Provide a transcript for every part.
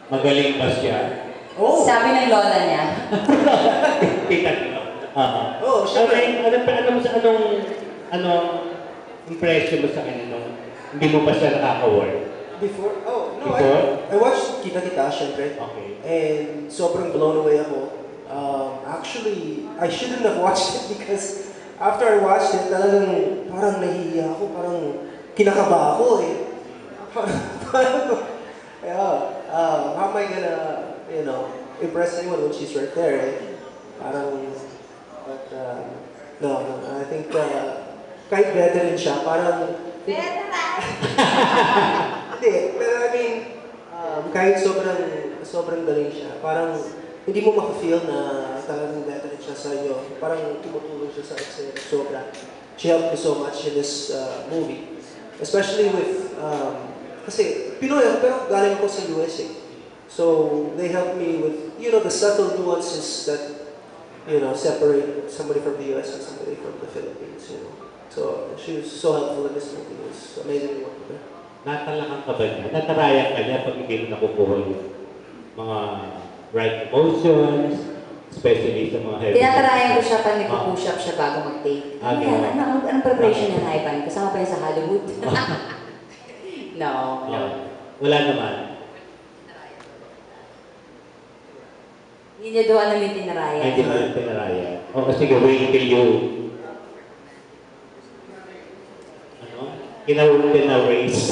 Magaling ba siya? Oh. Sabi ng lola niya. Kita niyo? Oh, syempre. Anong impression mo sa kanya nung hindi mo pa siya nakaka-work? Before? Oh, no. Before? I watched Kita-Kita, syempre. Okay. And sobrang blown away ako. Actually, I shouldn't have watched it because after I watched it, talagang parang nahihiya ako, parang kinakaba ako eh. How am I gonna, impress anyone when she's right there, eh? Parang, but, no, I think, kahit veteran siya, parang... Veteran! Hindi, pero I mean, kahit sobrang galing siya, parang hindi mo maka-feel na talagang veteran siya sa iyo. Parang tumutulong siya sa eksena, sobra. She helped me so much in this movie. Especially with, kasi Pinoy ako, pero galing ako sa US eh. So, they helped me with, the subtle nuances that, separate somebody from the US and somebody from the Philippines, So, she was so helpful in this movie. It was amazing to work with her. Natalakan ka ba niya? Natarayan ka niya pag hindi mo nakukuha yung mga right emotions, especially sa mga heavy. Tinatarayan ko siya pag nagpo-push up siya bago mag-take. Anong preparation niya na Ivan? Kasama pa yun sa Hollywood? No. Wala naman. Hindi niya doon alam yung tinarayan. Hindi mo yung tinarayan. O sige, wait till you... Race.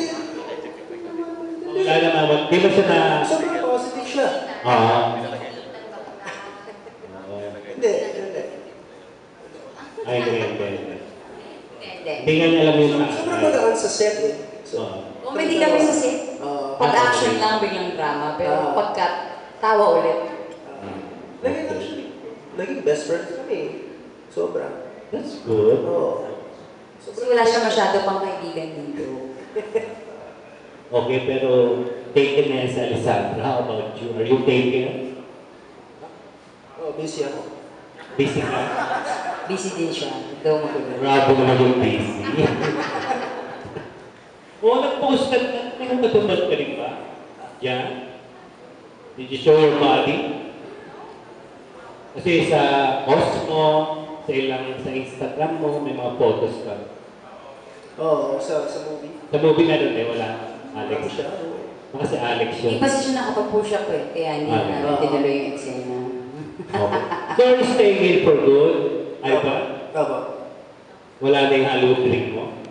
Wala naman. Di ba siya na... Sobrang positive siya. Hindi. Ay, hindi. Hindi nga niya alam yung... Sobrang magaan sa set eh. Comedy kami sa set. Pag-action lang, biglang drama. Pero pagka tawa ulit. Naging best friends kami. Sobra. That's good. Kasi wala siya masyado pang kaibigan dito. Okay, pero taken na yan sa Alessandra. How about you? Are you taken? Busy ako. Busy ka? Busy din siya. Daw makinig. Bravo naman yung busy. Nag-post ka na. Nagpatupad ka rin ba? Yan? Did you show your body? Kasi sa post mo, sa Instagram mo, may mga photos ka. Sa movie. Sa movie meron eh, wala. Alex. Baka si Alex yun. Hindi pa siya nakapag-push up eh. Kaya hindi na tinuloy yung eksena. Okay. So you're staying here for good? Ivan? Aba. Wala na yung Hollywood dream mo?